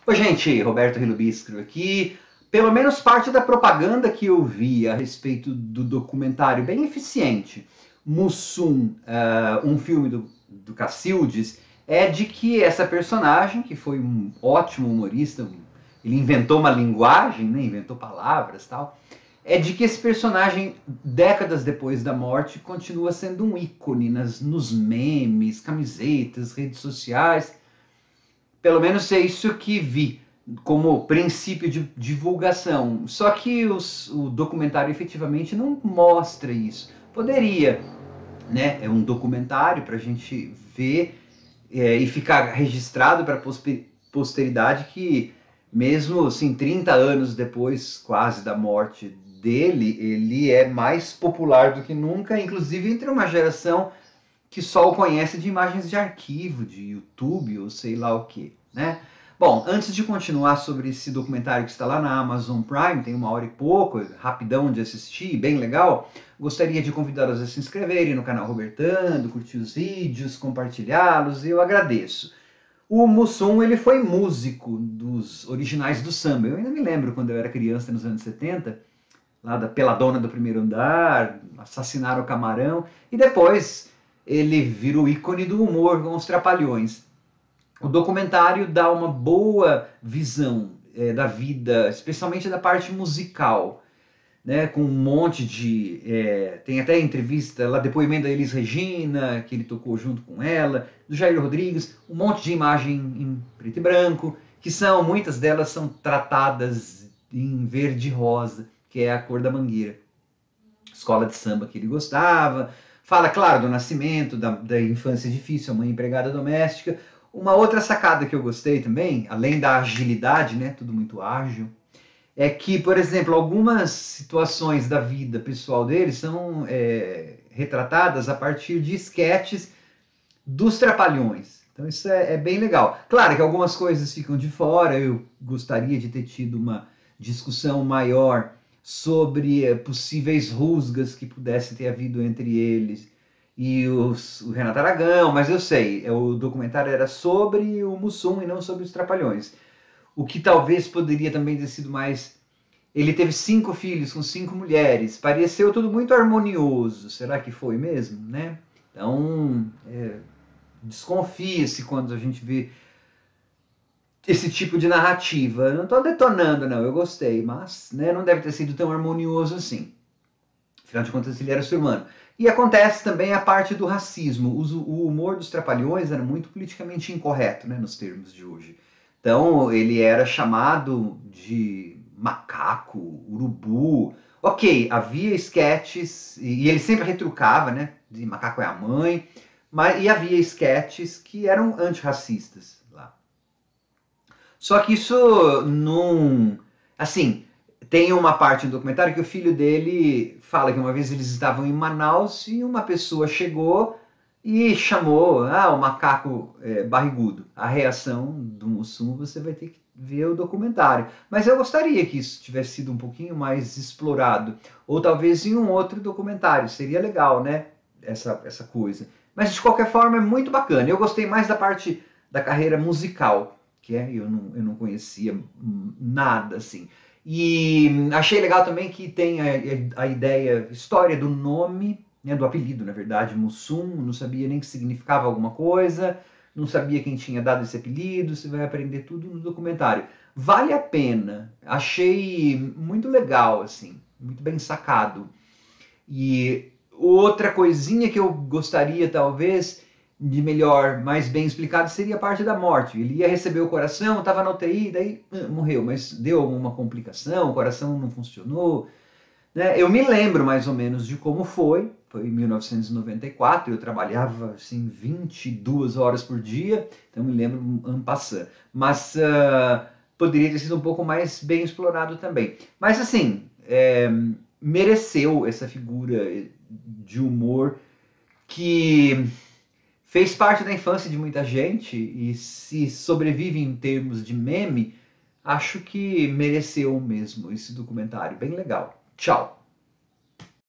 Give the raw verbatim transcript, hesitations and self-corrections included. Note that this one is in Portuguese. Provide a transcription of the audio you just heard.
Oi, gente, Roberto Rilubiscro aqui. Pelo menos parte da propaganda que eu vi a respeito do documentário bem eficiente, Mussum, uh, um filme do, do Cacildes, é de que essa personagem, que foi um ótimo humorista, ele inventou uma linguagem, né, inventou palavras e tal, é de que esse personagem, décadas depois da morte, continua sendo um ícone nas, nos memes, camisetas, redes sociais. Pelo menos é isso que vi como princípio de divulgação. Só que os, o documentário efetivamente não mostra isso. Poderia, né? É um documentário para a gente ver é, e ficar registrado para a posteridade que, mesmo assim, trinta anos depois, quase, da morte dele, ele é mais popular do que nunca, inclusive entre uma geração que só o conhece de imagens de arquivo, de YouTube ou sei lá o que, né? Bom, antes de continuar sobre esse documentário que está lá na Amazon Prime, tem uma hora e pouco, rapidão de assistir, bem legal, gostaria de convidá-los a se inscreverem no canal Robertando, curtir os vídeos, compartilhá-los, eu agradeço. O Mussum, ele foi músico dos originais do samba. Eu ainda me lembro quando eu era criança, nos anos setenta, lá da Peladona do Primeiro Andar, Assassinaram o Camarão, e depois ele virou ícone do humor com os Trapalhões. O documentário dá uma boa visão é, da vida, especialmente da parte musical, né, com um monte de... É, tem até entrevista, lá depoimento da Elis Regina, que ele tocou junto com ela, do Jair Rodrigues, um monte de imagem em preto e branco, que são, muitas delas são tratadas em verde e rosa, que é a cor da mangueira. Escola de samba que ele gostava, fala, claro, do nascimento, da, da infância difícil, a mãe empregada doméstica. Uma outra sacada que eu gostei também, além da agilidade, né, tudo muito ágil, é que, por exemplo, algumas situações da vida pessoal dele são é, retratadas a partir de esquetes dos Trapalhões. Então isso é, é bem legal. Claro que algumas coisas ficam de fora, eu gostaria de ter tido uma discussão maior sobre eh, possíveis rusgas que pudessem ter havido entre eles e os, o Renato Aragão, mas eu sei, o documentário era sobre o Mussum e não sobre os Trapalhões. O que talvez poderia também ter sido mais... Ele teve cinco filhos com cinco mulheres, pareceu tudo muito harmonioso, será que foi mesmo, né? Então, é, desconfia-se quando a gente vê esse tipo de narrativa. Eu não estou detonando, não, eu gostei, mas né, não deve ter sido tão harmonioso assim. Afinal de contas, ele era ser humano. E acontece também a parte do racismo. O humor dos Trapalhões era muito politicamente incorreto, né, nos termos de hoje. Então, ele era chamado de macaco, urubu. Ok, havia esquetes, e ele sempre retrucava, né, de macaco é a mãe, mas, e havia esquetes que eram antirracistas lá. Só que isso não... Assim, tem uma parte do documentário que o filho dele fala que uma vez eles estavam em Manaus e uma pessoa chegou e chamou, ah, o macaco é, barrigudo. A reação do Mussum você vai ter que ver o documentário. Mas eu gostaria que isso tivesse sido um pouquinho mais explorado. Ou talvez em um outro documentário. Seria legal, né? Essa, essa coisa. Mas de qualquer forma é muito bacana. Eu gostei mais da parte da carreira musical, que é, eu não, eu não conhecia nada assim. E achei legal também que tem a, a ideia, história do nome, né, do apelido, na verdade, Mussum, não sabia nem que significava alguma coisa, não sabia quem tinha dado esse apelido, você vai aprender tudo no documentário. Vale a pena, achei muito legal, assim, muito bem sacado. E outra coisinha que eu gostaria, talvez, de melhor, mais bem explicado, seria a parte da morte. Ele ia receber o coração, estava na U T I, daí uh, morreu, mas deu alguma complicação, o coração não funcionou. Né? Eu me lembro mais ou menos de como foi, foi em mil novecentos e noventa e quatro, eu trabalhava assim, vinte e duas horas por dia, então me lembro en passant. Mas uh, poderia ter sido um pouco mais bem explorado também. Mas assim, é, mereceu essa figura de humor que fez parte da infância de muita gente e se sobrevive em termos de meme, acho que mereceu mesmo esse documentário. Bem legal. Tchau!